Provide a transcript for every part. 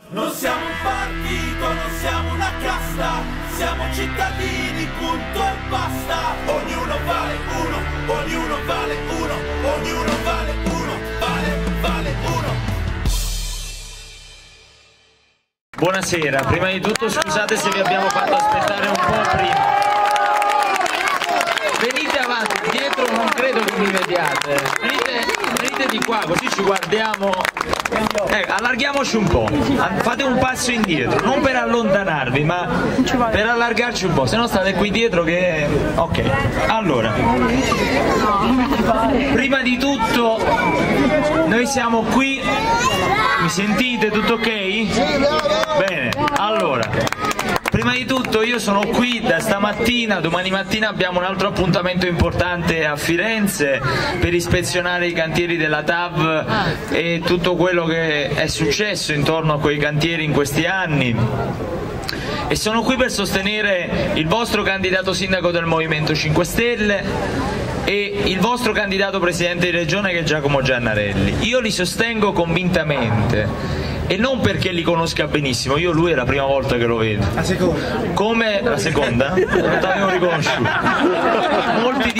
Non siamo un partito, non siamo una casta, siamo cittadini, punto e basta. Ognuno vale uno, ognuno vale uno, ognuno vale uno, vale uno. Buonasera, prima di tutto scusate se vi abbiamo fatto aspettare un po' prima. Venite avanti, dietro non credo che mi vediate. Venite di qua, così ci guardiamo. Allarghiamoci un po', fate un passo indietro, non per allontanarvi, ma per allargarci un po', se no state qui dietro che... Ok, allora, prima di tutto noi siamo qui, mi sentite? Tutto ok? Bene, allora... Prima di tutto io sono qui da stamattina, domani mattina abbiamo un altro appuntamento importante a Firenze per ispezionare i cantieri della TAV e tutto quello che è successo intorno a quei cantieri in questi anni. E sono qui per sostenere il vostro candidato sindaco del Movimento 5 Stelle e il vostro candidato presidente di regione che è Giacomo Giannarelli. Io li sostengo convintamente. E non perché li conosca benissimo, io lui è la prima volta che lo vedo. La seconda. Come la seconda? Non t'avevo riconosciuto. Molti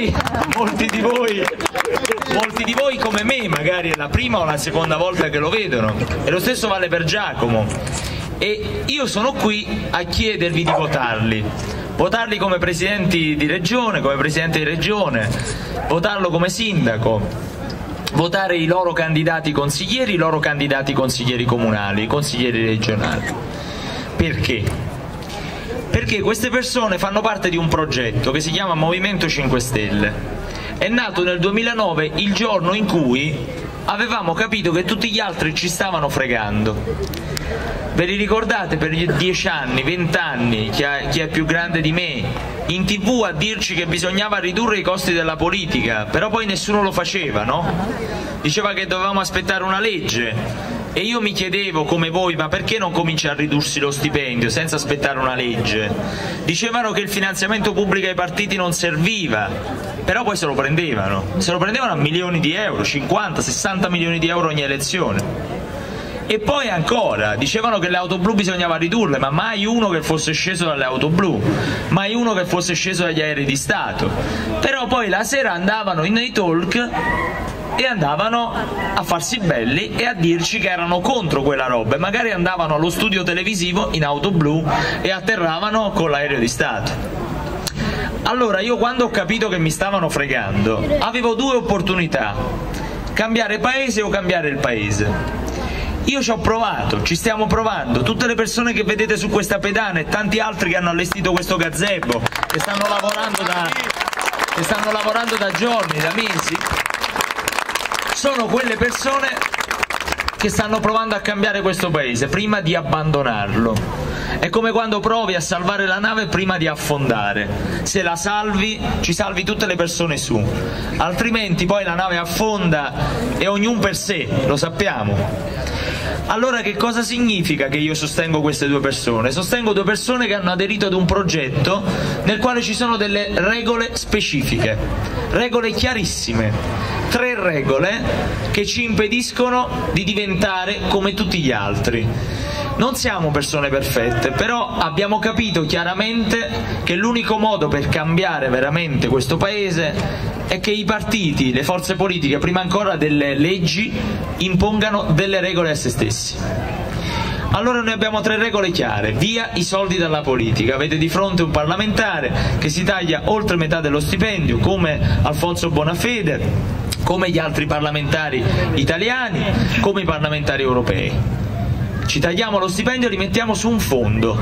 di voi come me magari è la prima o la seconda volta che lo vedono. E lo stesso vale per Giacomo. E io sono qui a chiedervi di votarli. Votarli come presidenti di regione, come presidente di regione, votarlo come sindaco. Votare i loro candidati consiglieri, i loro candidati consiglieri comunali, i consiglieri regionali. Perché? Perché queste persone fanno parte di un progetto che si chiama Movimento 5 Stelle. È nato nel 2009, il giorno in cui avevamo capito che tutti gli altri ci stavano fregando. Ve li ricordate per 10 anni, 20 anni, chi è più grande di me, in TV a dirci che bisognava ridurre i costi della politica, però poi nessuno lo faceva, no? Diceva che dovevamo aspettare una legge e io mi chiedevo come voi, ma perché non comincia a ridursi lo stipendio senza aspettare una legge? Dicevano che il finanziamento pubblico ai partiti non serviva, però poi se lo prendevano a milioni di euro, 50, 60 milioni di euro ogni elezione. E poi ancora, dicevano che le auto blu bisognava ridurle, ma mai uno che fosse sceso dalle auto blu, mai uno che fosse sceso dagli aerei di Stato. Però poi la sera andavano nei talk e andavano a farsi belli e a dirci che erano contro quella roba, e magari andavano allo studio televisivo in auto blu e atterravano con l'aereo di Stato. Allora io quando ho capito che mi stavano fregando, avevo due opportunità: cambiare paese o cambiare il paese. Io ci ho provato, ci stiamo provando, tutte le persone che vedete su questa pedana e tanti altri che hanno allestito questo gazebo, che stanno lavorando da giorni, da mesi, sono quelle persone che stanno provando a cambiare questo paese prima di abbandonarlo. È come quando provi a salvare la nave prima di affondare. Se la salvi, ci salvi tutte le persone su, altrimenti poi la nave affonda e ognuno per sé, lo sappiamo. Allora che cosa significa che io sostengo queste due persone? Sostengo due persone che hanno aderito ad un progetto nel quale ci sono delle regole specifiche, regole chiarissime, 3 regole che ci impediscono di diventare come tutti gli altri. Non siamo persone perfette, però abbiamo capito chiaramente che l'unico modo per cambiare veramente questo paese è che i partiti, le forze politiche, prima ancora delle leggi, impongano delle regole a se stessi. Allora noi abbiamo 3 regole chiare: via i soldi dalla politica. Avete di fronte un parlamentare che si taglia oltre metà dello stipendio, come Alfonso Bonafede, come gli altri parlamentari italiani, come i parlamentari europei. Ci tagliamo lo stipendio e li mettiamo su un fondo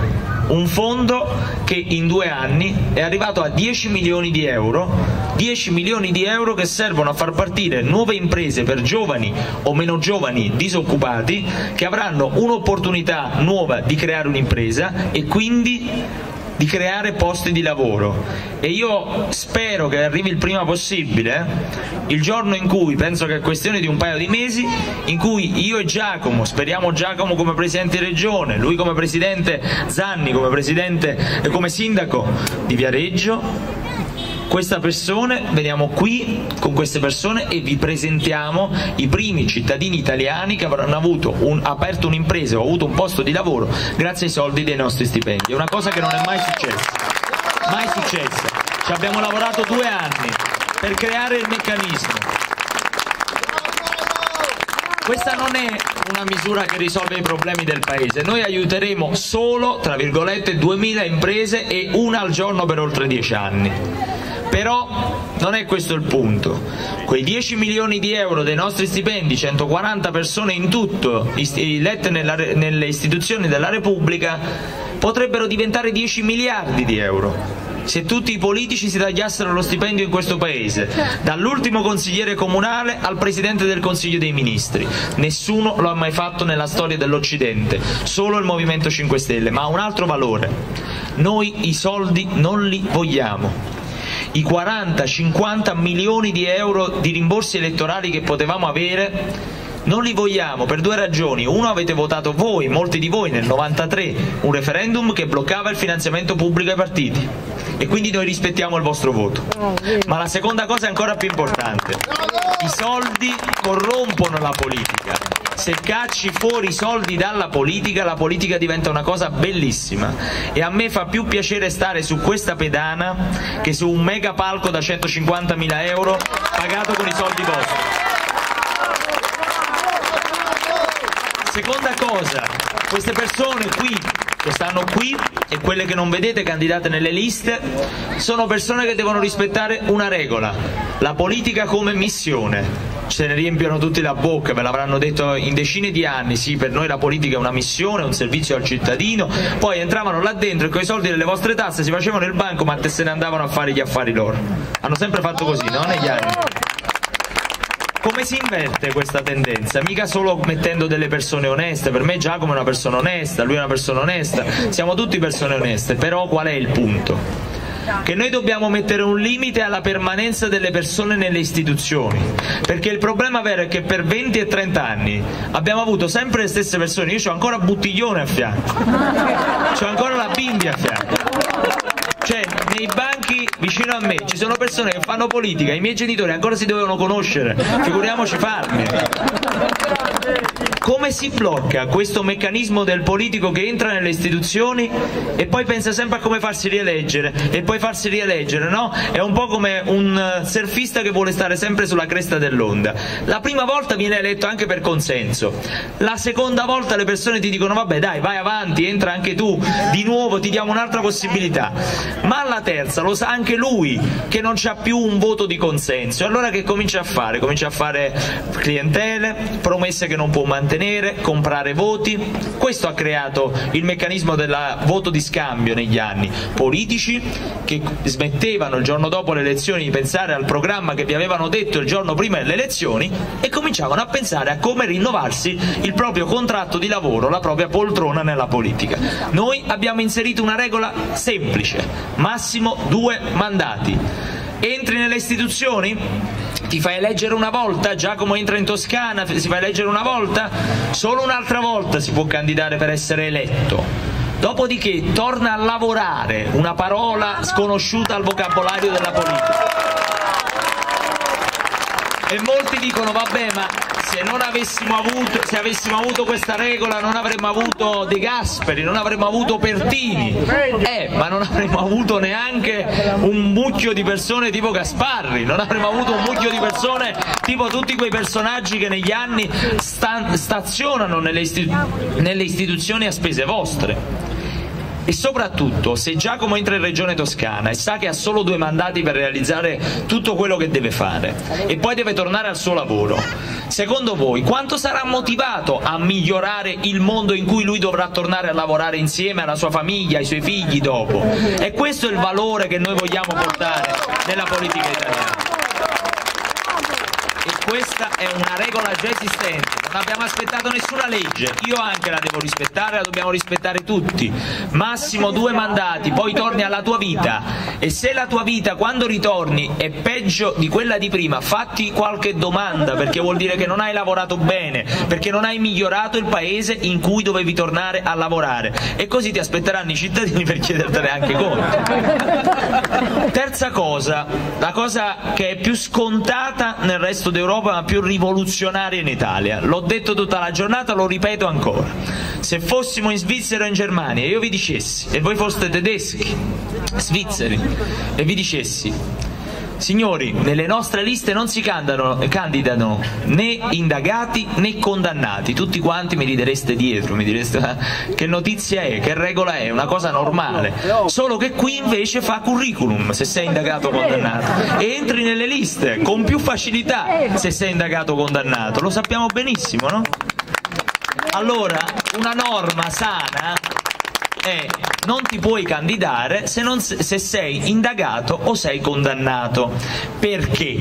che in 2 anni è arrivato a 10 milioni di euro, 10 milioni di euro che servono a far partire nuove imprese per giovani o meno giovani disoccupati, che avranno un'opportunità nuova di creare un'impresa e quindi di creare posti di lavoro. E io spero che arrivi il prima possibile il giorno in cui, penso che è questione di un paio di mesi, in cui io e Giacomo, speriamo Giacomo come presidente di regione, lui come presidente, Zanni come presidente e come sindaco di Viareggio, queste persone, veniamo qui con queste persone e vi presentiamo i primi cittadini italiani che avranno aperto un'impresa o avuto un posto di lavoro grazie ai soldi dei nostri stipendi. È una cosa che non è mai successa, mai successa. Ci abbiamo lavorato 2 anni per creare il meccanismo. Questa non è una misura che risolve i problemi del paese, noi aiuteremo solo, tra virgolette, 2000 imprese e una al giorno per oltre 10 anni. Però non è questo il punto. Quei 10 milioni di euro dei nostri stipendi, 140 persone in tutto, elette nelle istituzioni della Repubblica, potrebbero diventare 10 miliardi di euro. Se tutti i politici si tagliassero lo stipendio in questo paese, dall'ultimo consigliere comunale al presidente del Consiglio dei Ministri. Nessuno lo ha mai fatto nella storia dell'Occidente, solo il Movimento 5 Stelle, ma ha un altro valore. Noi i soldi non li vogliamo. I 40-50 milioni di euro di rimborsi elettorali che potevamo avere non li vogliamo per 2 ragioni. Uno, avete votato voi, molti di voi, nel 93, un referendum che bloccava il finanziamento pubblico ai partiti e quindi noi rispettiamo il vostro voto. Ma la seconda cosa è ancora più importante: i soldi corrompono la politica. Se cacci fuori i soldi dalla politica, la politica diventa una cosa bellissima, e a me fa più piacere stare su questa pedana che su un mega palco da 150.000 euro pagato con i soldi vostri. Seconda cosa, queste persone qui che stanno qui e quelle che non vedete candidate nelle liste sono persone che devono rispettare una regola: la politica come missione. Se ne riempiono tutti la bocca, ve l'avranno detto in decine di anni: sì, per noi la politica è una missione, un servizio al cittadino. Poi entravano là dentro e con i soldi delle vostre tasse si facevano il bancomat e se ne andavano a fare gli affari loro. Hanno sempre fatto così, no? Negli anni. Come si inverte questa tendenza? Mica solo mettendo delle persone oneste. Per me Giacomo è una persona onesta, lui è una persona onesta, siamo tutti persone oneste. Però qual è il punto? Che noi dobbiamo mettere un limite alla permanenza delle persone nelle istituzioni, perché il problema vero è che per 20 e 30 anni abbiamo avuto sempre le stesse persone. Io c'ho ancora Buttiglione a fianco, c'ho ancora la Bindi a fianco. Cioè, nei banchi vicino a me ci sono persone che fanno politica, i miei genitori ancora si dovevano conoscere, figuriamoci farne. Come si blocca questo meccanismo del politico che entra nelle istituzioni e poi pensa sempre a come farsi rieleggere e poi farsi rieleggere, no? È un po' come un surfista che vuole stare sempre sulla cresta dell'onda. La prima volta viene eletto anche per consenso, la seconda volta le persone ti dicono vabbè dai, vai avanti, entra anche tu, di nuovo ti diamo un'altra possibilità. Ma alla terza lo sa anche lui che non c'ha più un voto di consenso, e allora che comincia a fare? Comincia a fare clientele, promesse che non può mantenere, comprare voti. Questo ha creato il meccanismo del voto di scambio negli anni. Politici che smettevano il giorno dopo le elezioni di pensare al programma che vi avevano detto il giorno prima delle elezioni e cominciavano a pensare a come rinnovarsi il proprio contratto di lavoro, la propria poltrona nella politica. Noi abbiamo inserito una regola semplice: massimo 2 mandati. Entri nelle istituzioni? Ti fai eleggere una volta? Giacomo entra in Toscana, si fa eleggere una volta? Solo un'altra volta si può candidare per essere eletto. Dopodiché torna a lavorare, una parola sconosciuta al vocabolario della politica. E molti dicono vabbè, ma se avessimo avuto questa regola non avremmo avuto De Gasperi, non avremmo avuto Pertini, ma non avremmo avuto neanche un mucchio di persone tipo Gasparri, non avremmo avuto un mucchio di persone tipo tutti quei personaggi che negli anni stazionano nelle istituzioni a spese vostre. E soprattutto, se Giacomo entra in Regione Toscana e sa che ha solo 2 mandati per realizzare tutto quello che deve fare e poi deve tornare al suo lavoro, secondo voi quanto sarà motivato a migliorare il mondo in cui lui dovrà tornare a lavorare insieme alla sua famiglia, ai suoi figli dopo? E questo è il valore che noi vogliamo portare nella politica italiana. E questa è una regola già esistente, non abbiamo aspettato nessuna legge, io anche la devo rispettare, la dobbiamo rispettare tutti. Massimo 2 mandati, poi torni alla tua vita, e se la tua vita quando ritorni è peggio di quella di prima, fatti qualche domanda, perché vuol dire che non hai lavorato bene, perché non hai migliorato il paese in cui dovevi tornare a lavorare, e così ti aspetteranno i cittadini per chiedertene anche conto. Terza cosa, la cosa che è più scontata nel resto d'Europa ma più rivoluzionaria in Italia, l'ho detto tutta la giornata, lo ripeto ancora: se fossimo in Svizzera o in Germania e io vi dicessi, e voi foste tedeschi, svizzeri, e vi dicessi: signori, nelle nostre liste non si candidano né indagati né condannati, tutti quanti mi ridereste dietro, mi direste che notizia è, che regola è, una cosa normale, solo che qui invece fa curriculum se sei indagato o condannato, e entri nelle liste con più facilità se sei indagato o condannato, lo sappiamo benissimo, no? Allora, una norma sana è: non ti puoi candidare se sei indagato o sei condannato. Perché?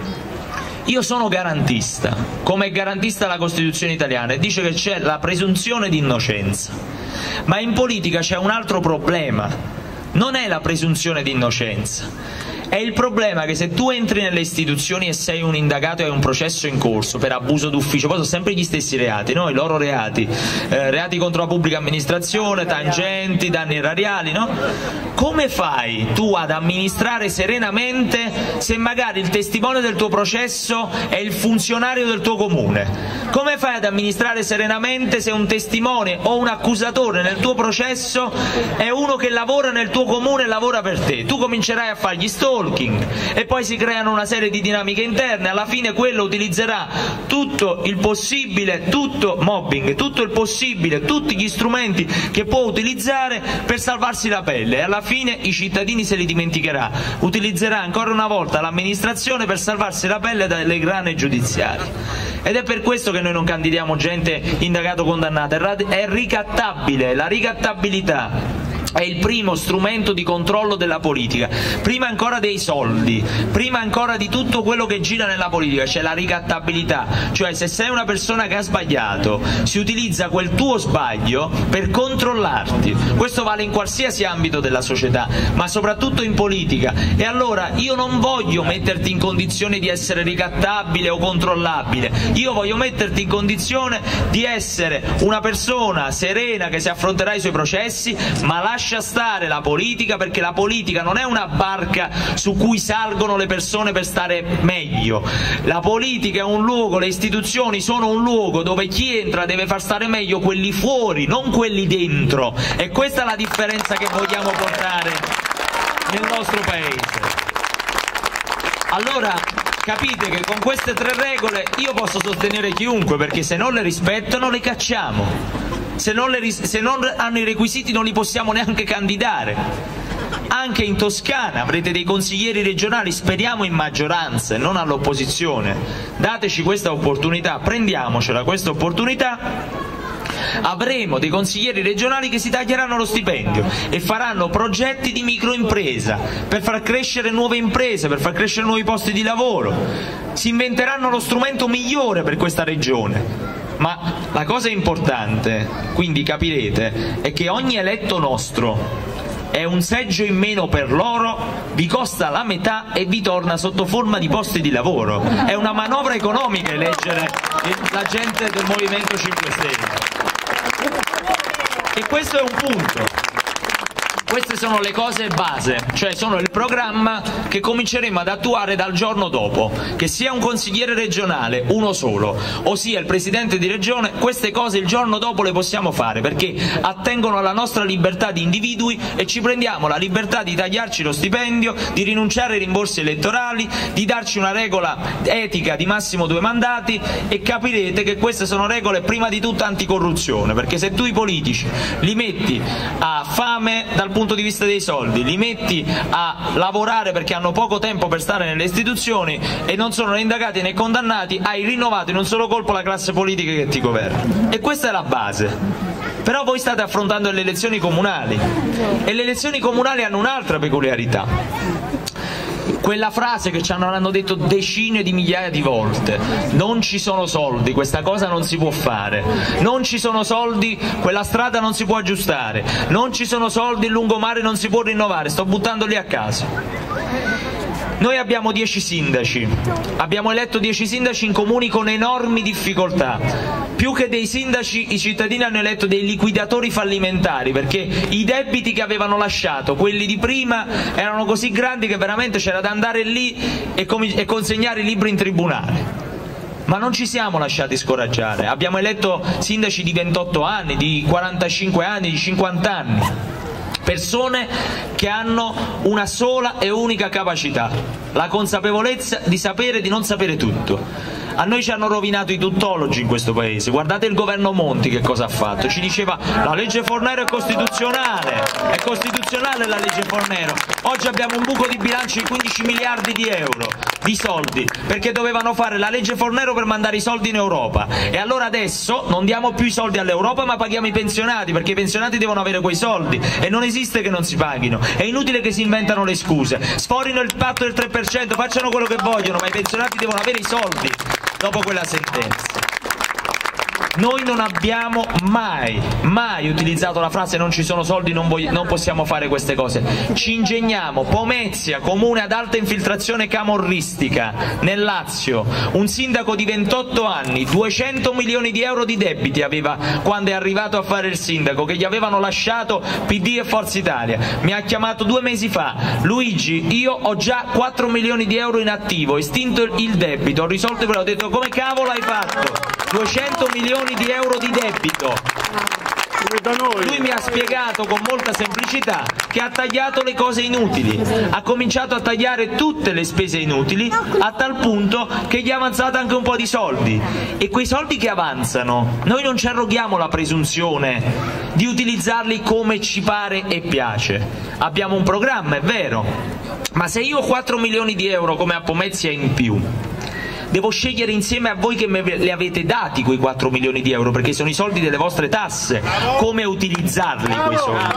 Io sono garantista, come è garantista la Costituzione italiana, e dice che c'è la presunzione di innocenza, ma in politica c'è un altro problema, non è la presunzione di innocenza. È il problema che se tu entri nelle istituzioni e sei un indagato e hai un processo in corso per abuso d'ufficio, poi sono sempre gli stessi reati, no? I loro reati, reati contro la pubblica amministrazione, tangenti, danni erariali, no? Come fai tu ad amministrare serenamente se magari il testimone del tuo processo è il funzionario del tuo comune? Come fai ad amministrare serenamente se un testimone o un accusatore nel tuo processo è uno che lavora nel tuo comune e lavora per te? Tu comincerai a fargli stalking e poi si creano una serie di dinamiche interne, alla fine quello utilizzerà tutto il possibile, tutto mobbing, tutto il possibile, tutti gli strumenti che può utilizzare per salvarsi la pelle, e alla fine i cittadini se li dimenticherà, utilizzerà ancora una volta l'amministrazione per salvarsi la pelle dalle grane giudiziarie. Ed è per questo che noi non candidiamo gente indagato condannata, è ricattabile, la ricattabilità è il primo strumento di controllo della politica, prima ancora dei soldi, prima ancora di tutto quello che gira nella politica c'è la ricattabilità, cioè se sei una persona che ha sbagliato si utilizza quel tuo sbaglio per controllarti. Questo vale in qualsiasi ambito della società, ma soprattutto in politica, e allora io non voglio metterti in condizione di essere ricattabile o controllabile, io voglio metterti in condizione di essere una persona serena che si affronterà i suoi processi, ma lascia stare la politica, perché la politica non è una barca su cui salgono le persone per stare meglio. La politica è un luogo, le istituzioni sono un luogo dove chi entra deve far stare meglio quelli fuori, non quelli dentro, e questa è la differenza che vogliamo portare nel nostro paese. Allora capite che con queste 3 regole io posso sostenere chiunque, perché se non le rispettano le cacciamo. Se non hanno i requisiti non li possiamo neanche candidare. Anche in Toscana avrete dei consiglieri regionali, speriamo in maggioranza e non all'opposizione. Dateci questa opportunità, prendiamocela questa opportunità. Avremo dei consiglieri regionali che si taglieranno lo stipendio e faranno progetti di microimpresa per far crescere nuove imprese, per far crescere nuovi posti di lavoro. Si inventeranno lo strumento migliore per questa regione. Ma la cosa importante, quindi capirete, è che ogni eletto nostro è un seggio in meno per loro, vi costa la metà e vi torna sotto forma di posti di lavoro. È una manovra economica eleggere la gente del Movimento 5 Stelle. E questo è un punto. Queste sono le cose base, cioè sono il programma che cominceremo ad attuare dal giorno dopo, che sia un consigliere regionale, uno solo, o sia il presidente di regione, queste cose il giorno dopo le possiamo fare, perché attengono alla nostra libertà di individui e ci prendiamo la libertà di tagliarci lo stipendio, di rinunciare ai rimborsi elettorali, di darci una regola etica di massimo 2 mandati, e capirete che queste sono regole prima di tutto anticorruzione, perché se tu i politici li metti a fame dal punto di vista dei soldi, li metti a lavorare perché hanno poco tempo per stare nelle istituzioni e non sono né indagati né condannati, hai rinnovato in un solo colpo la classe politica che ti governa. E questa è la base. Però voi state affrontando le elezioni comunali, e le elezioni comunali hanno un'altra peculiarità. quella frase che ci hanno detto decine di migliaia di volte: non ci sono soldi, questa cosa non si può fare, non ci sono soldi, quella strada non si può aggiustare, non ci sono soldi, il lungomare non si può rinnovare, sto buttando lì a caso. Noi abbiamo 10 sindaci, abbiamo eletto 10 sindaci in comuni con enormi difficoltà. Più che dei sindaci, i cittadini hanno eletto dei liquidatori fallimentari, perché i debiti che avevano lasciato, quelli di prima, erano così grandi che veramente c'era da andare lì e consegnare i libri in tribunale. Ma non ci siamo lasciati scoraggiare, abbiamo eletto sindaci di 28 anni, di 45 anni, di 50 anni. Persone che hanno una sola e unica capacità, la consapevolezza di sapere e di non sapere tutto. A noi ci hanno rovinato i tuttologi in questo paese. Guardate il governo Monti che cosa ha fatto. Ci diceva: la legge Fornero è costituzionale la legge Fornero. Oggi abbiamo un buco di bilancio di 15 miliardi di euro di soldi, perché dovevano fare la legge Fornero per mandare i soldi in Europa. E allora adesso non diamo più i soldi all'Europa, ma paghiamo i pensionati, perché i pensionati devono avere quei soldi e non esiste che non si paghino. È inutile che si inventano le scuse, sforino il patto del 3%, facciano quello che vogliono, ma i pensionati devono avere i soldi dopo quella sentenza. Noi non abbiamo mai utilizzato la frase non ci sono soldi, non possiamo fare queste cose. Ci ingegniamo. Pomezia, comune ad alta infiltrazione camorristica nel Lazio, un sindaco di 28 anni, 200 milioni di euro di debiti aveva quando è arrivato a fare il sindaco, che gli avevano lasciato PD e Forza Italia. Mi ha chiamato 2 mesi fa: Luigi, io ho già 4 milioni di euro in attivo, ho estinto il debito, ho risolto il problema. Ho detto: come cavolo hai fatto? 200 milioni di euro di debito. Lui mi ha spiegato con molta semplicità che ha tagliato le cose inutili, ha cominciato a tagliare tutte le spese inutili, a tal punto che gli è avanzata anche un po' di soldi. E quei soldi che avanzano, noi non ci arroghiamo la presunzione di utilizzarli come ci pare e piace. Abbiamo un programma, è vero, ma se io ho 4 milioni di euro come a Pomezia in più, devo scegliere insieme a voi che me li avete dati quei 4 milioni di euro, perché sono i soldi delle vostre tasse, come utilizzarli quei soldi.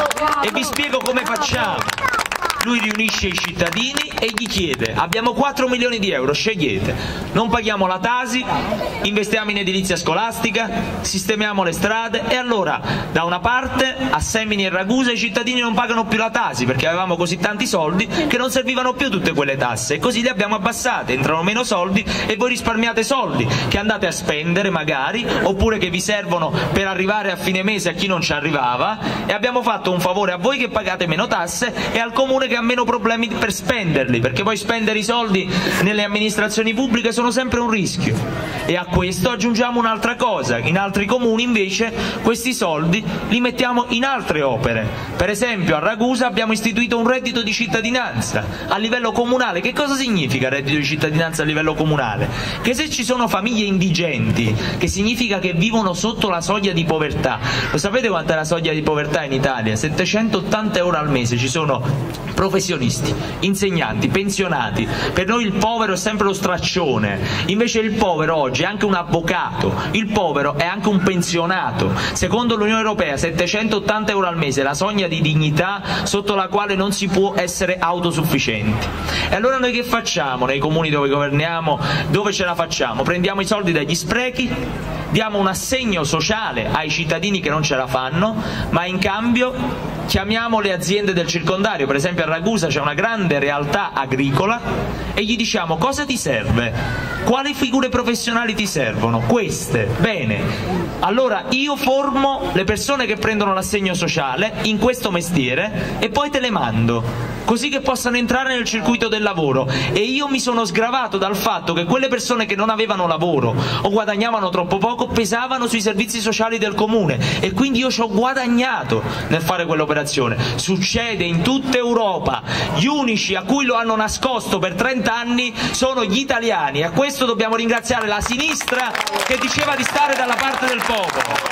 E vi spiego come facciamo. Lui riunisce i cittadini e gli chiede: abbiamo 4 milioni di euro, scegliete. Non paghiamo la Tasi, investiamo in edilizia scolastica, sistemiamo le strade. E allora, da una parte, a Semini e Ragusa i cittadini non pagano più la Tasi, perché avevamo così tanti soldi che non servivano più tutte quelle tasse, e così le abbiamo abbassate, entrano meno soldi e voi risparmiate soldi che andate a spendere magari, oppure che vi servono per arrivare a fine mese a chi non ci arrivava. E abbiamo fatto un favore a voi che pagate meno tasse e al comune che ha meno problemi per spenderli, perché poi spendere i soldi nelle amministrazioni pubbliche sono sempre un rischio. E a questo aggiungiamo un'altra cosa: in altri comuni invece questi soldi li mettiamo in altre opere. Per esempio a Ragusa abbiamo istituito un reddito di cittadinanza a livello comunale. Che cosa significa reddito di cittadinanza a livello comunale? Che se ci sono famiglie indigenti, che significa che vivono sotto la soglia di povertà. Lo sapete quanta è la soglia di povertà in Italia? 780 euro al mese. Ci sono professionisti, insegnanti, pensionati. Per noi il povero è sempre lo straccione, invece il povero oggi è anche un avvocato, il povero è anche un pensionato. Secondo l'Unione Europea 780 euro al mese è la soglia di dignità sotto la quale non si può essere autosufficienti. E allora noi che facciamo nei comuni dove governiamo, dove ce la facciamo? Prendiamo i soldi dagli sprechi, diamo un assegno sociale ai cittadini che non ce la fanno, ma in cambio chiamiamo le aziende del circondario. Per esempio a Ragusa c'è una grande realtà agricola e gli diciamo: cosa ti serve? Quali figure professionali ti servono? Queste. Bene, allora io formo le persone che prendono l'assegno sociale in questo mestiere e poi te le mando, così che possano entrare nel circuito del lavoro. E io mi sono sgravato dal fatto che quelle persone che non avevano lavoro o guadagnavano troppo poco pesavano sui servizi sociali del comune, e quindi io ci ho guadagnato nel fare quell'operazione. Succede in tutta Europa. Gli unici a cui lo hanno nascosto per 30 anni sono gli italiani, e a questo dobbiamo ringraziare la sinistra che diceva di stare dalla parte del popolo.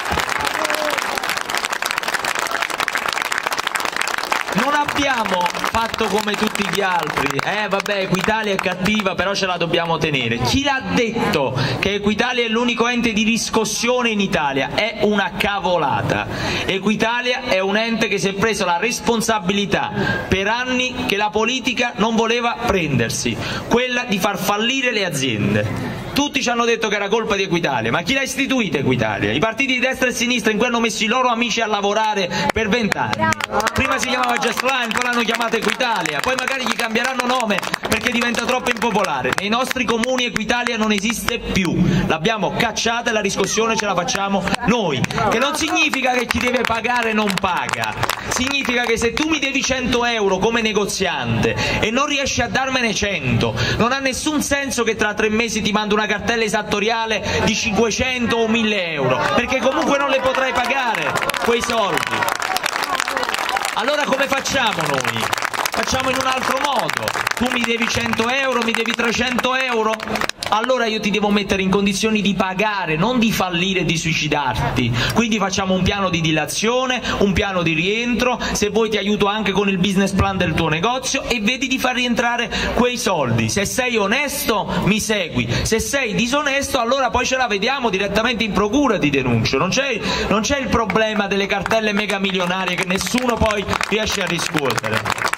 Non abbiamo fatto come tutti gli altri. Vabbè, Equitalia è cattiva, però ce la dobbiamo tenere. Chi l'ha detto che Equitalia è l'unico ente di riscossione in Italia? È una cavolata. Equitalia è un ente che si è preso la responsabilità per anni che la politica non voleva prendersi, quella di far fallire le aziende. Tutti ci hanno detto che era colpa di Equitalia, ma chi l'ha istituita Equitalia? I partiti di destra e sinistra in cui hanno messo i loro amici a lavorare per 20 anni. Prima si chiamava Just Line, poi l'hanno chiamata Equitalia, poi magari gli cambieranno nome perché diventa troppo impopolare. Nei nostri comuni Equitalia non esiste più, l'abbiamo cacciata e la riscossione ce la facciamo noi, che non significa che chi deve pagare non paga, significa che se tu mi devi 100 euro come negoziante e non riesci a darmene 100, non ha nessun senso che tra 3 mesi ti mando una cartella esattoriale di 500 o 1000 euro, perché comunque non le potrai pagare quei soldi. Allora come facciamo noi? Facciamo in un altro modo. Tu mi devi 100 euro, mi devi 300 euro, allora io ti devo mettere in condizioni di pagare, non di fallire e di suicidarti. Quindi facciamo un piano di dilazione, un piano di rientro, se vuoi ti aiuto anche con il business plan del tuo negozio e vedi di far rientrare quei soldi. Se sei onesto mi segui, se sei disonesto allora poi ce la vediamo direttamente in procura, ti denuncio. Non c'è il problema delle cartelle mega milionarie che nessuno poi riesce a riscuotere.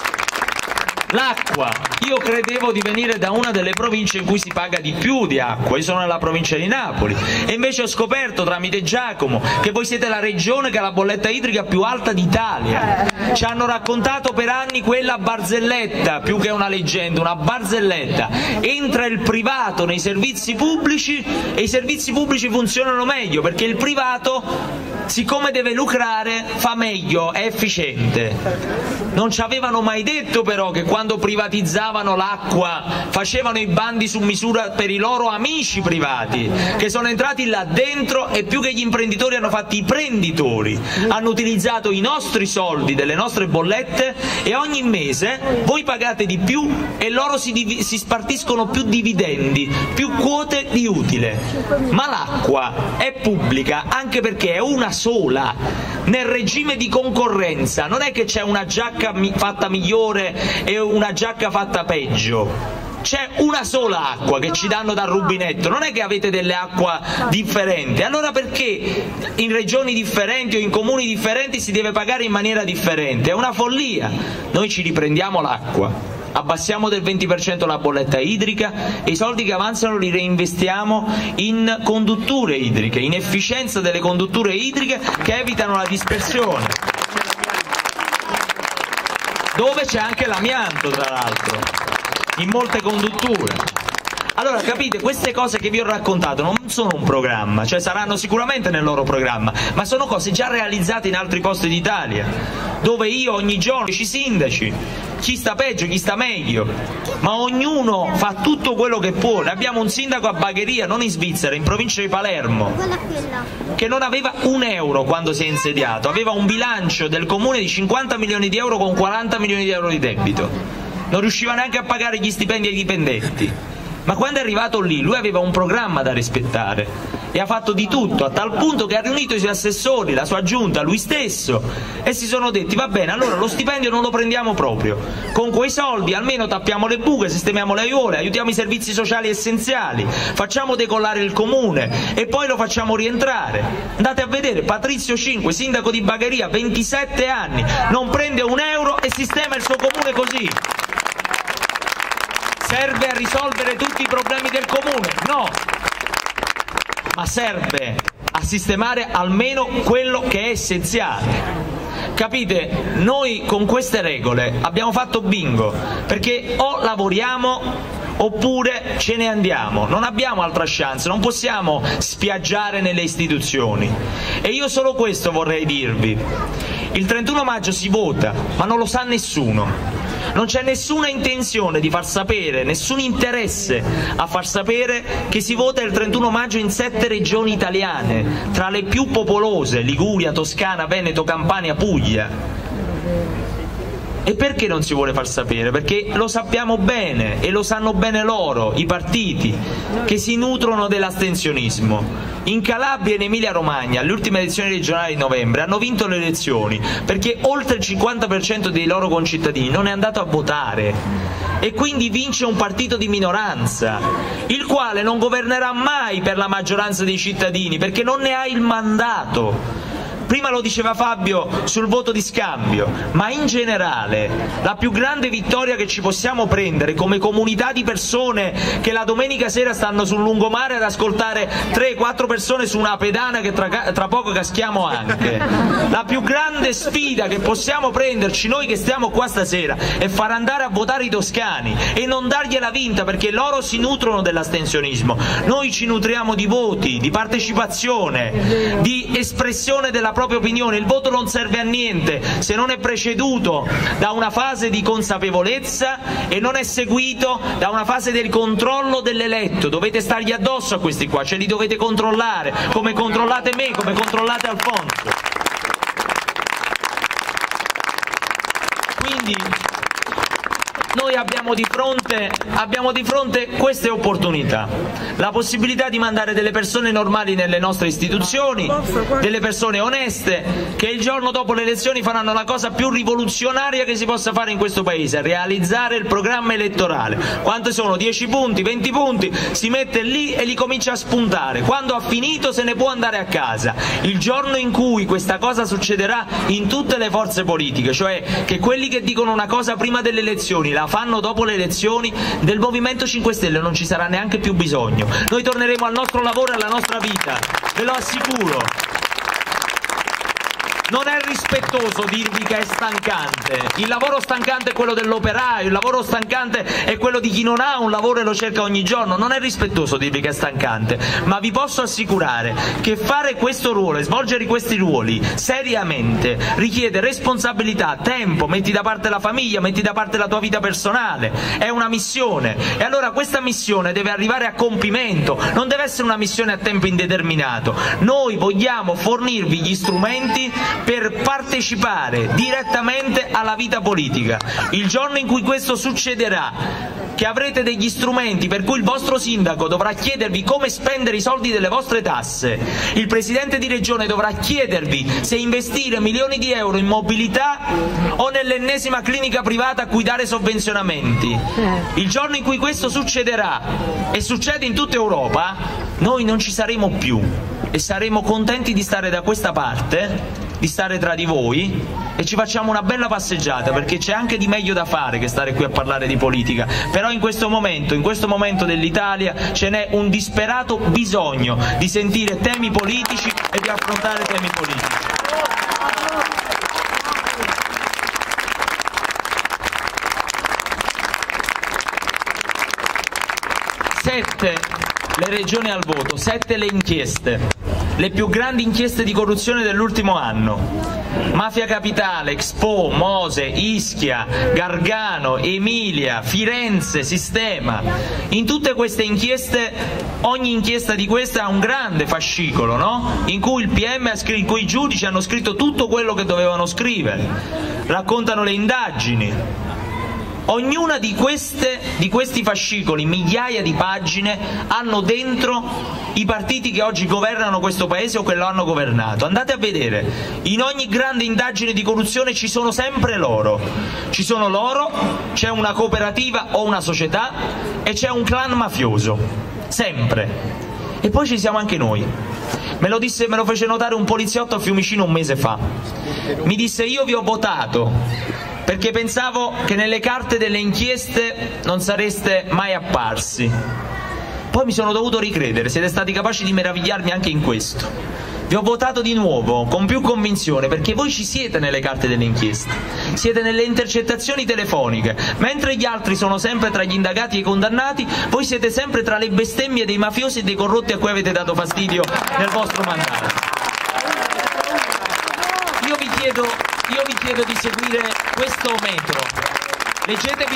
L'acqua, io credevo di venire da una delle province in cui si paga di più di acqua, io sono nella provincia di Napoli e invece ho scoperto tramite Giacomo che voi siete la regione che ha la bolletta idrica più alta d'Italia. Ci hanno raccontato per anni quella barzelletta, più che una leggenda, una barzelletta. Entra il privato nei servizi pubblici e i servizi pubblici funzionano meglio perché il privato, siccome deve lucrare, fa meglio, è efficiente. Non ci avevano mai detto però che quando privatizzavano l'acqua facevano i bandi su misura per i loro amici privati, che sono entrati là dentro e più che gli imprenditori hanno fatto i prenditori, hanno utilizzato i nostri soldi delle nostre bollette e ogni mese voi pagate di più e loro si spartiscono più dividendi, più quote di utile. Ma l'acqua è pubblica anche perché è una sola. Nel regime di concorrenza non è che c'è una giacca fatta migliore e una giacca fatta peggio, c'è una sola acqua che ci danno dal rubinetto, non è che avete delle acque differenti. Allora perché in regioni differenti o in comuni differenti si deve pagare in maniera differente? È una follia. Noi ci riprendiamo l'acqua, abbassiamo del 20% la bolletta idrica e i soldi che avanzano li reinvestiamo in condutture idriche, in efficienza delle condutture idriche che evitano la dispersione, dove c'è anche l'amianto tra l'altro, in molte condutture. Allora capite, queste cose che vi ho raccontato non sono un programma, cioè saranno sicuramente nel loro programma, ma sono cose già realizzate in altri posti d'Italia, dove io ogni giorno i sindaci, chi sta peggio, chi sta meglio, ma ognuno fa tutto quello che può. Abbiamo un sindaco a Bagheria, non in Svizzera, in provincia di Palermo, che non aveva un euro quando si è insediato, aveva un bilancio del comune di 50 milioni di euro con 40 milioni di euro di debito, non riusciva neanche a pagare gli stipendi ai dipendenti. Ma quando è arrivato lì lui aveva un programma da rispettare e ha fatto di tutto, a tal punto che ha riunito i suoi assessori, la sua giunta, lui stesso, e si sono detti va bene, allora lo stipendio non lo prendiamo proprio, con quei soldi almeno tappiamo le buche, sistemiamo le aiuole, aiutiamo i servizi sociali essenziali, facciamo decollare il comune e poi lo facciamo rientrare. Andate a vedere, Patrizio Cinque, sindaco di Bagheria, 27 anni, non prende un euro e sistema il suo comune così. Serve a risolvere tutti i problemi del comune? No, ma serve a sistemare almeno quello che è essenziale. Capite? Noi con queste regole abbiamo fatto bingo, perché o lavoriamo oppure ce ne andiamo, non abbiamo altra chance, non possiamo spiaggiare nelle istituzioni. E io solo questo vorrei dirvi: il 31 maggio si vota, ma non lo sa nessuno. Non c'è nessuna intenzione di far sapere, nessun interesse a far sapere che si vota il 31 maggio in 7 regioni italiane, tra le più popolose: Liguria, Toscana, Veneto, Campania, Puglia. E perché non si vuole far sapere? Perché lo sappiamo bene e lo sanno bene loro, i partiti, che si nutrono dell'astensionismo. in Calabria e in Emilia Romagna, alle ultime elezioni regionali di novembre, hanno vinto le elezioni perché oltre il 50% dei loro concittadini non è andato a votare e quindi vince un partito di minoranza, il quale non governerà mai per la maggioranza dei cittadini perché non ne ha il mandato. Prima lo diceva Fabio sul voto di scambio, ma in generale la più grande vittoria che ci possiamo prendere come comunità di persone che la domenica sera stanno sul lungomare ad ascoltare 3-4 persone su una pedana che tra poco caschiamo anche, la più grande sfida che possiamo prenderci noi che stiamo qua stasera è far andare a votare i toscani e non dargliela vinta, perché loro si nutrono dell'astensionismo, noi ci nutriamo di voti, di partecipazione, di espressione della propria opinione. Il voto non serve a niente se non è preceduto da una fase di consapevolezza e non è seguito da una fase del controllo dell'eletto. Dovete stargli addosso a questi qua, ce li dovete controllare, come controllate me, come controllate Alfonso. Quindi noi abbiamo di fronte queste opportunità, la possibilità di mandare delle persone normali nelle nostre istituzioni, delle persone oneste che il giorno dopo le elezioni faranno la cosa più rivoluzionaria che si possa fare in questo paese, realizzare il programma elettorale. Quanti sono? 10 punti, 20 punti, si mette lì e li comincia a spuntare, quando ha finito se ne può andare a casa. Il giorno in cui questa cosa succederà in tutte le forze politiche, cioè che quelli che dicono una cosa prima delle elezioni la fanno dopo le elezioni, del Movimento 5 Stelle non ci sarà neanche più bisogno. Noi torneremo al nostro lavoro e alla nostra vita, ve lo assicuro. Non è rispettoso dirvi che è stancante. Il lavoro stancante è quello dell'operaio, il lavoro stancante è quello di chi non ha un lavoro e lo cerca ogni giorno. Non è rispettoso dirvi che è stancante, ma vi posso assicurare che fare questo ruolo e svolgere questi ruoli seriamente richiede responsabilità, tempo, metti da parte la famiglia, metti da parte la tua vita personale, è una missione e allora questa missione deve arrivare a compimento, non deve essere una missione a tempo indeterminato. Noi vogliamo fornirvi gli strumenti per partecipare direttamente alla vita politica. Il giorno in cui questo succederà, che avrete degli strumenti per cui il vostro sindaco dovrà chiedervi come spendere i soldi delle vostre tasse, il presidente di regione dovrà chiedervi se investire milioni di euro in mobilità o nell'ennesima clinica privata a cui dare sovvenzionamenti. Il giorno in cui questo succederà, e succede in tutta Europa, noi non ci saremo più e saremo contenti di stare da questa parte, di stare tra di voi e ci facciamo una bella passeggiata, perché c'è anche di meglio da fare che stare qui a parlare di politica. Però in questo momento dell'Italia ce n'è un disperato bisogno di sentire temi politici e di affrontare temi politici. Sette le regioni al voto, 7 le inchieste, le più grandi inchieste di corruzione dell'ultimo anno. Mafia Capitale, Expo, Mose, Ischia, Gargano, Emilia, Firenze, Sistema. In tutte queste inchieste, ogni inchiesta di questa ha un grande fascicolo, no? In cui il PM in cui i giudici hanno scritto tutto quello che dovevano scrivere, raccontano le indagini. Ognuna di questi fascicoli, migliaia di pagine, hanno dentro i partiti che oggi governano questo paese o che lo hanno governato. Andate a vedere, in ogni grande indagine di corruzione ci sono sempre loro. Ci sono loro, c'è una cooperativa o una società e c'è un clan mafioso. Sempre. E poi ci siamo anche noi. Me lo fece notare un poliziotto a Fiumicino un mese fa. Mi disse: io vi ho votato perché pensavo che nelle carte delle inchieste non sareste mai apparsi. Poi mi sono dovuto ricredere, siete stati capaci di meravigliarmi anche in questo. Vi ho votato di nuovo, con più convinzione, perché voi ci siete nelle carte delle inchieste, siete nelle intercettazioni telefoniche, mentre gli altri sono sempre tra gli indagati e i condannati, voi siete sempre tra le bestemmie dei mafiosi e dei corrotti a cui avete dato fastidio nel vostro mandato. Io vi chiedo di seguire questo metro. Leggetevi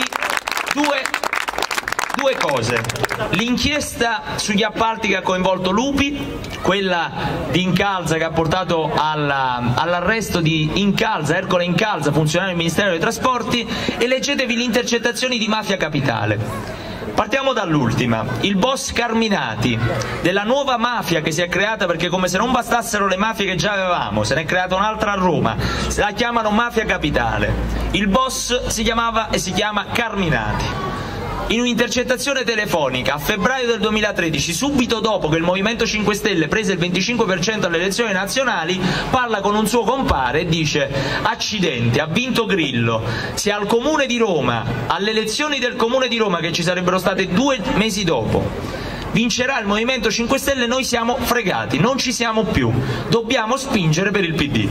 due cose: l'inchiesta sugli appalti che ha coinvolto Lupi, quella di Incalza che ha portato all'arresto di Incalza, Ercole Incalza, funzionario del Ministero dei Trasporti, e leggetevi le intercettazioni di Mafia Capitale. Partiamo dall'ultima, il boss Carminati, della nuova mafia che si è creata, perché come se non bastassero le mafie che già avevamo, se ne è creata un'altra a Roma, se la chiamano Mafia Capitale. Il boss si chiamava e si chiama Carminati. In un'intercettazione telefonica a febbraio del 2013, subito dopo che il Movimento 5 Stelle prese il 25% alle elezioni nazionali, parla con un suo compare e dice: accidenti, ha vinto Grillo, se al Comune di Roma, alle elezioni del Comune di Roma che ci sarebbero state 2 mesi dopo, vincerà il Movimento 5 Stelle, noi siamo fregati, non ci siamo più, dobbiamo spingere per il PD.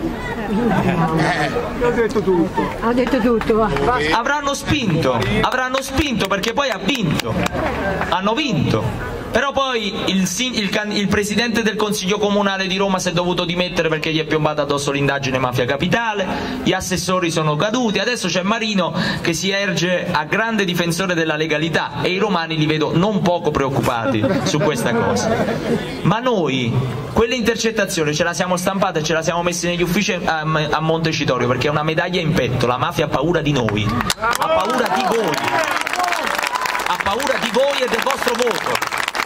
Ho detto tutto. Ha detto tutto. Avranno spinto perché poi hanno vinto. Però poi il presidente del Consiglio Comunale di Roma si è dovuto dimettere perché gli è piombata addosso l'indagine Mafia Capitale, gli assessori sono caduti, adesso c'è Marino che si erge a grande difensore della legalità e i romani li vedo non poco preoccupati su questa cosa. Ma noi quelle intercettazioni ce la siamo stampate e ce la siamo messe negli uffici a Montecitorio perché è una medaglia in petto, la mafia ha paura di noi, ha paura di voi, ha paura di voi e del vostro voto.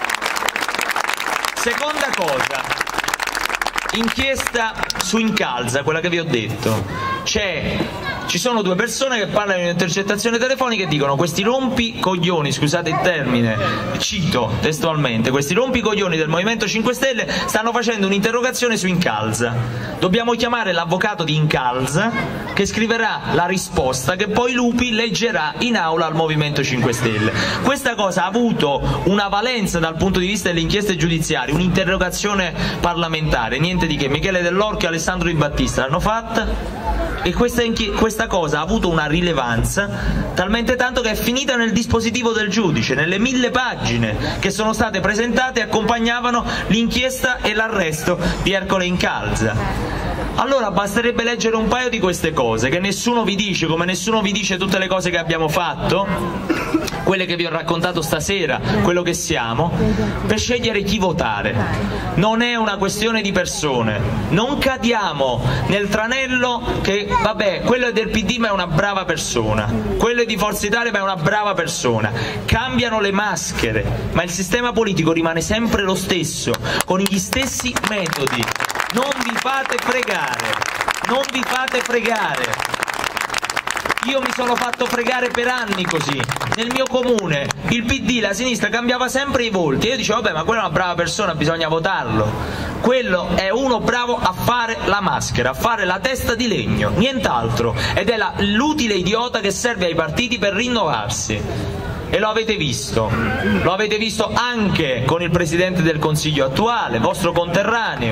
Seconda cosa, inchiesta su Incalza, quella che vi ho detto. Ci sono 2 persone che parlano in intercettazione telefonica e dicono: questi rompicoglioni, scusate il termine, cito testualmente, questi rompicoglioni del Movimento 5 Stelle stanno facendo un'interrogazione su Incalza, dobbiamo chiamare l'avvocato di Incalza che scriverà la risposta che poi Lupi leggerà in aula al Movimento 5 Stelle. Questa cosa ha avuto una valenza dal punto di vista delle inchieste giudiziarie, un'interrogazione parlamentare, niente di che, Michele Dell'Orchio e Alessandro Di Battista l'hanno fatta. E questa cosa ha avuto una rilevanza talmente tanto che è finita nel dispositivo del giudice, nelle 1000 pagine che sono state presentate e accompagnavano l'inchiesta e l'arresto di Ercole Incalza. Allora basterebbe leggere un paio di queste cose che nessuno vi dice, come nessuno vi dice tutte le cose che abbiamo fatto, quelle che vi ho raccontato stasera, quello che siamo, per scegliere chi votare. Non è una questione di persone, non cadiamo nel tranello che vabbè, quello è del PD ma è una brava persona, quello è di Forza Italia ma è una brava persona. Cambiano le maschere, ma il sistema politico rimane sempre lo stesso, con gli stessi metodi. Non vi fate fregare, non vi fate fregare. Io mi sono fatto fregare per anni così. Nel mio comune il PD, la sinistra cambiava sempre i volti e io dicevo vabbè, ma quella è una brava persona, bisogna votarlo. Quello è uno bravo a fare la maschera, a fare la testa di legno, nient'altro, ed è l'utile idiota che serve ai partiti per rinnovarsi. E lo avete visto anche con il Presidente del Consiglio attuale, vostro conterraneo.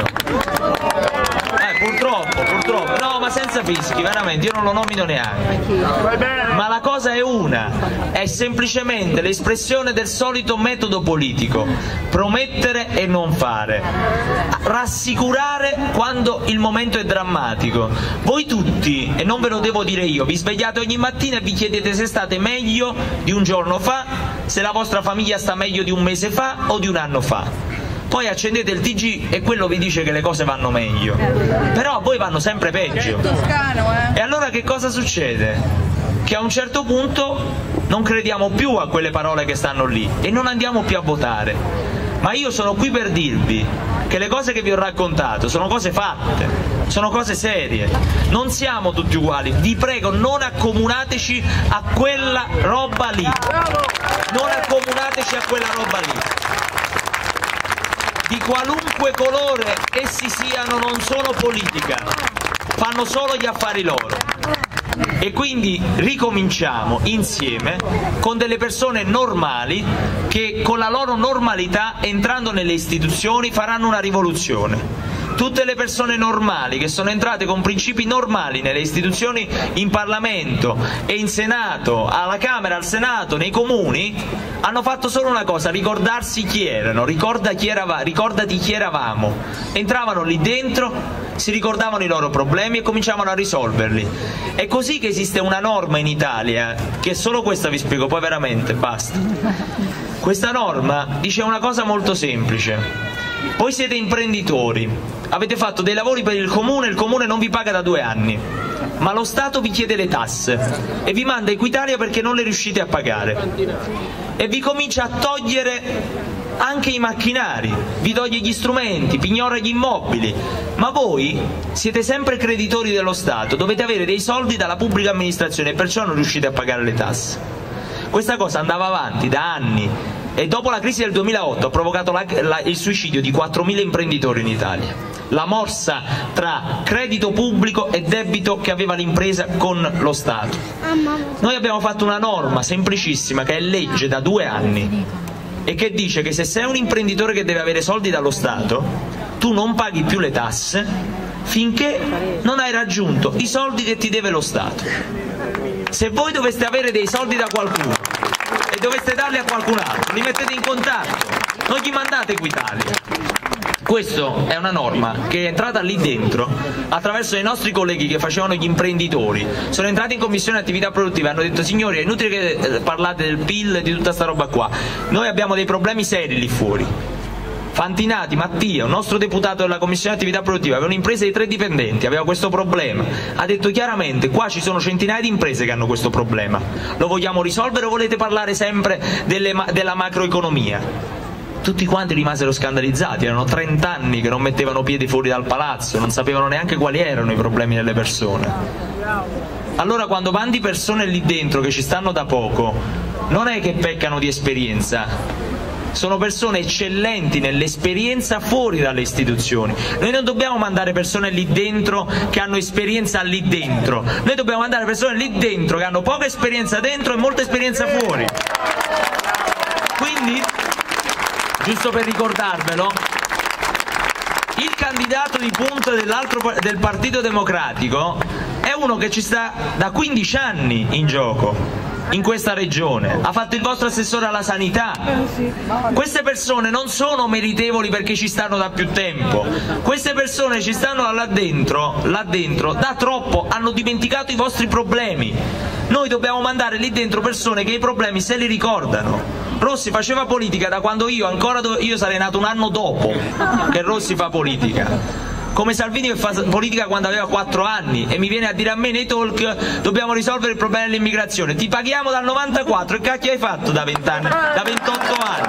Purtroppo, no, ma senza fischi, veramente, io non lo nomino neanche. Ma la cosa è una, è semplicemente l'espressione del solito metodo politico: promettere e non fare, rassicurare quando il momento è drammatico. Voi tutti, e non ve lo devo dire io, vi svegliate ogni mattina e vi chiedete se state meglio di un giorno fa, se la vostra famiglia sta meglio di un mese fa o di un anno fa. Poi accendete il TG e quello vi dice che le cose vanno meglio, però a voi vanno sempre peggio. E allora che cosa succede? Che a un certo punto non crediamo più a quelle parole che stanno lì e non andiamo più a votare. Ma io sono qui per dirvi che le cose che vi ho raccontato sono cose fatte, sono cose serie, non siamo tutti uguali. Vi prego, non accomunateci a quella roba lì, non accomunateci a quella roba lì. Di qualunque colore essi siano, non sono politica, fanno solo gli affari loro. E quindi ricominciamo insieme con delle persone normali che con la loro normalità, entrando nelle istituzioni, faranno una rivoluzione. Tutte le persone normali che sono entrate con principi normali nelle istituzioni, in Parlamento e in Senato, alla Camera, al Senato, nei comuni, hanno fatto solo una cosa: ricordarsi chi erano, ricordati chi eravamo. Entravano lì dentro, si ricordavano i loro problemi e cominciavano a risolverli. È così che esiste una norma in Italia, che solo questa vi spiego, poi veramente basta. Questa norma dice una cosa molto semplice: Poi siete imprenditori, avete fatto dei lavori per il comune non vi paga da 2 anni, ma lo Stato vi chiede le tasse e vi manda Equitalia perché non le riuscite a pagare e vi comincia a togliere anche i macchinari, vi toglie gli strumenti, pignora gli immobili, ma voi siete sempre creditori dello Stato, dovete avere dei soldi dalla pubblica amministrazione e perciò non riuscite a pagare le tasse. Questa cosa andava avanti da anni e dopo la crisi del 2008 ha provocato il suicidio di 4.000 imprenditori in Italia. La morsa tra credito pubblico e debito che aveva l'impresa con lo Stato. Noi abbiamo fatto una norma semplicissima che è legge da 2 anni e che dice che se sei un imprenditore che deve avere soldi dallo Stato, tu non paghi più le tasse finché non hai raggiunto i soldi che ti deve lo Stato. Se voi doveste avere dei soldi da qualcuno e doveste darli a qualcun altro, li mettete in contatto, non gli mandate Equitalia. Questa è una norma che è entrata lì dentro attraverso i nostri colleghi che facevano gli imprenditori, sono entrati in commissione attività produttive e hanno detto: signori, è inutile che parlate del PIL e di tutta sta roba qua, noi abbiamo dei problemi seri lì fuori. Fantinati, Mattia, un nostro deputato della commissione attività produttiva, aveva un'impresa di 3 dipendenti, aveva questo problema, ha detto chiaramente: qua ci sono centinaia di imprese che hanno questo problema, lo vogliamo risolvere o volete parlare sempre della macroeconomia? Tutti quanti rimasero scandalizzati, erano 30 anni che non mettevano piedi fuori dal palazzo, non sapevano neanche quali erano i problemi delle persone. Allora quando mandi persone lì dentro che ci stanno da poco, non è che peccano di esperienza, sono persone eccellenti nell'esperienza fuori dalle istituzioni. Noi non dobbiamo mandare persone lì dentro che hanno esperienza lì dentro, noi dobbiamo mandare persone lì dentro che hanno poca esperienza dentro e molta esperienza fuori. Quindi, giusto per ricordarvelo, il candidato di punta del Partito Democratico è uno che ci sta da 15 anni in gioco in questa regione, ha fatto il vostro assessore alla sanità. Queste persone non sono meritevoli perché ci stanno da più tempo, queste persone ci stanno là dentro da troppo, hanno dimenticato i vostri problemi. Noi dobbiamo mandare lì dentro persone che i problemi se li ricordano. Rossi faceva politica da quando io sarei nato un anno dopo che Rossi fa politica, come Salvini che fa politica quando aveva 4 anni e mi viene a dire a me nei talk: dobbiamo risolvere il problema dell'immigrazione. Ti paghiamo dal 94, e cacchio hai fatto da 20 anni, da 28 anni?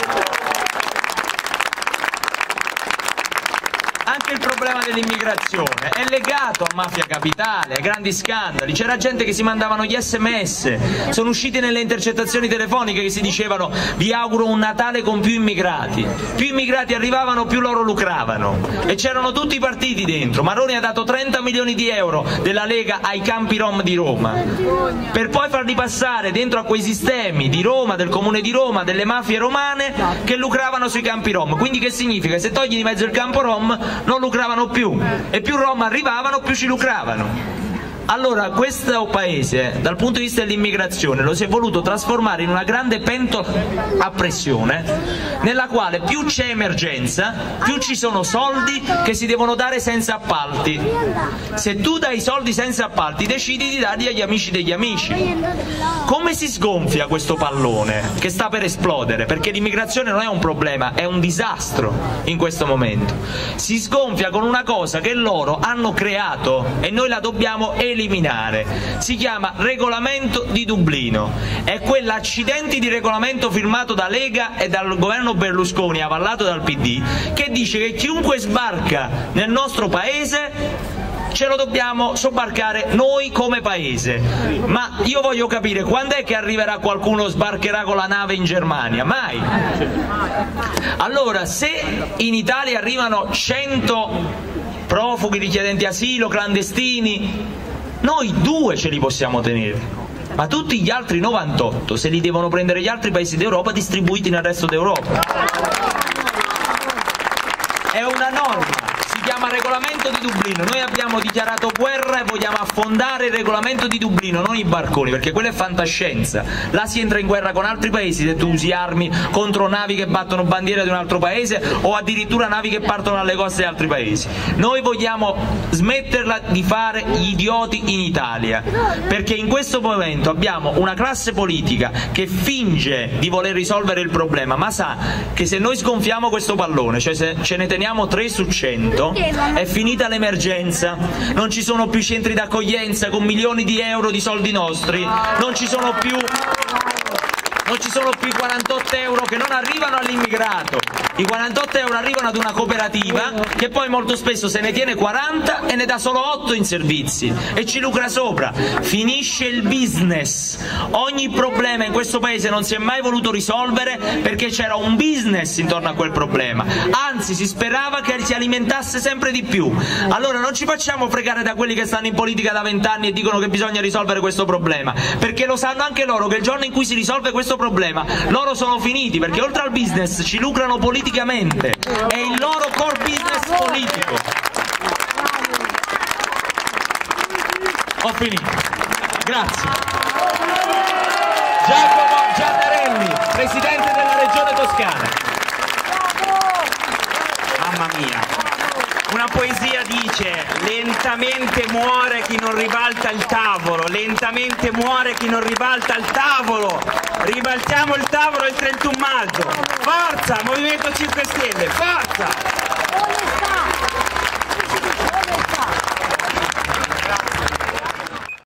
Anche il problema dell'immigrazione è legato a mafia capitale, a grandi scandali. C'era gente che si mandavano gli SMS, sono usciti nelle intercettazioni telefoniche che si dicevano: vi auguro un Natale con più immigrati. Più immigrati arrivavano, più loro lucravano, e c'erano tutti i partiti dentro. Maroni ha dato 30 milioni di euro della Lega ai campi Rom di Roma, per poi farli passare dentro a quei sistemi di Roma, del comune di Roma, delle mafie romane che lucravano sui campi Rom. Quindi che significa? Se togli di mezzo il campo Rom non lucravano più, e più Rom arrivavano più ci lucravano. Allora questo paese dal punto di vista dell'immigrazione lo si è voluto trasformare in una grande pentola a pressione, nella quale più c'è emergenza più ci sono soldi che si devono dare senza appalti. Se tu dai soldi senza appalti decidi di darli agli amici degli amici. Come si sgonfia questo pallone che sta per esplodere? Perché l'immigrazione non è un problema, è un disastro in questo momento. Si sgonfia con una cosa che loro hanno creato e noi la dobbiamo eliminare. Si chiama regolamento di Dublino, è quell'accidenti di regolamento firmato da Lega e dal governo Berlusconi avallato dal PD, che dice che chiunque sbarca nel nostro paese ce lo dobbiamo sobbarcare noi come paese. Ma io voglio capire, quando è che arriverà qualcuno, sbarcherà con la nave in Germania? Mai. Allora, se in Italia arrivano 100 profughi, richiedenti asilo, clandestini, noi 2 ce li possiamo tenere, ma tutti gli altri 98 se li devono prendere gli altri paesi d'Europa distribuiti nel resto d'Europa. È una norma, si chiama regolamento di Dublino. Noi abbiamo dichiarato guerra e vogliamo fondare il regolamento di Dublino, non i barconi, perché quella è fantascienza. Là si entra in guerra con altri paesi se tu usi armi contro navi che battono bandiera di un altro paese o addirittura navi che partono alle coste di altri paesi. Noi vogliamo smetterla di fare gli idioti in Italia, perché in questo momento abbiamo una classe politica che finge di voler risolvere il problema, ma sa che se noi sgonfiamo questo pallone, cioè se ce ne teniamo 3 su 100, è finita l'emergenza, non ci sono più centri d'accoglienza con milioni di euro di soldi nostri, non ci sono più i 48 euro che non arrivano all'immigrato, i 48 euro arrivano ad una cooperativa che poi molto spesso se ne tiene 40 e ne dà solo 8 in servizi e ci lucra sopra. Finisce il business. Ogni problema in questo paese non si è mai voluto risolvere perché c'era un business intorno a quel problema, anzi si sperava che si alimentasse sempre di più. Allora non ci facciamo fregare da quelli che stanno in politica da 20 anni e dicono che bisogna risolvere questo problema, perché lo sanno anche loro che il giorno in cui si risolve questo problema loro sono finiti, perché oltre al business ci lucrano politicamente, è il loro core business politico. Ho finito, grazie. Giacomo Giatarelli, presidente della Regione Toscana. Mamma mia, una poesia dice: lentamente muore chi non ribalta il tavolo, lentamente muore chi non ribalta il tavolo. Ribaltiamo il tavolo il 31 maggio. Forza, Movimento 5 Stelle, forza!